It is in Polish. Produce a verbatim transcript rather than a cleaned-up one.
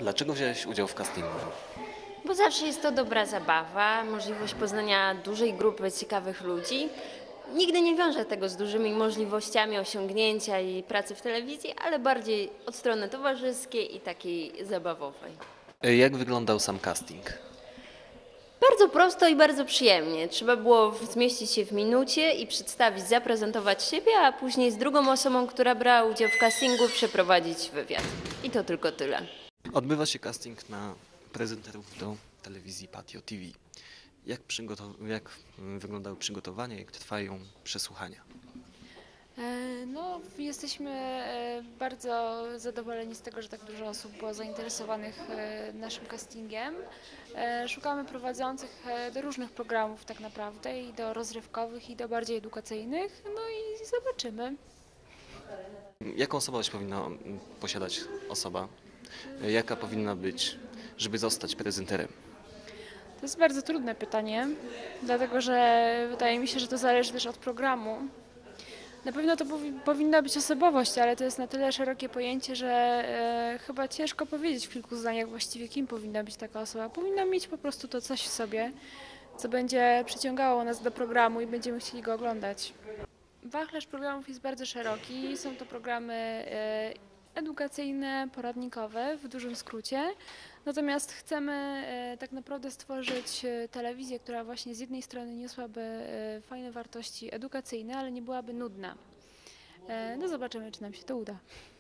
dlaczego wziąłeś udział w castingu? Bo zawsze jest to dobra zabawa, możliwość poznania dużej grupy ciekawych ludzi. Nigdy nie wiążę tego z dużymi możliwościami osiągnięcia i pracy w telewizji, ale bardziej od strony towarzyskiej i takiej zabawowej. E, Jak wyglądał sam casting? Bardzo prosto i bardzo przyjemnie. Trzeba było zmieścić się w minucie i przedstawić, zaprezentować siebie, a później z drugą osobą, która brała udział w castingu, przeprowadzić wywiad. I to tylko tyle. Odbywa się casting na prezenterów do telewizji Patio T V. Jak, przygotow- jak mm, wyglądały przygotowania, jak trwają przesłuchania? E, No, jesteśmy e, bardzo zadowoleni z tego, że tak dużo osób było zainteresowanych e, naszym castingiem. E, Szukamy prowadzących e, do różnych programów tak naprawdę, i do rozrywkowych, i do bardziej edukacyjnych. No i zobaczymy. Jaką osobowość powinna mm, posiadać osoba? E, Jaka powinna być, żeby zostać prezenterem? To jest bardzo trudne pytanie, dlatego że wydaje mi się, że to zależy też od programu. Na pewno to powi- powinna być osobowość, ale to jest na tyle szerokie pojęcie, że e, chyba ciężko powiedzieć w kilku zdaniach właściwie, kim powinna być taka osoba. Powinna mieć po prostu to coś w sobie, co będzie przyciągało nas do programu i będziemy chcieli go oglądać. Wachlarz programów jest bardzo szeroki. Są to programy e, edukacyjne, poradnikowe w dużym skrócie. Natomiast chcemy e, tak naprawdę stworzyć e, telewizję, która właśnie z jednej strony niosłaby e, fajne wartości edukacyjne, ale nie byłaby nudna. E, No zobaczymy, czy nam się to uda.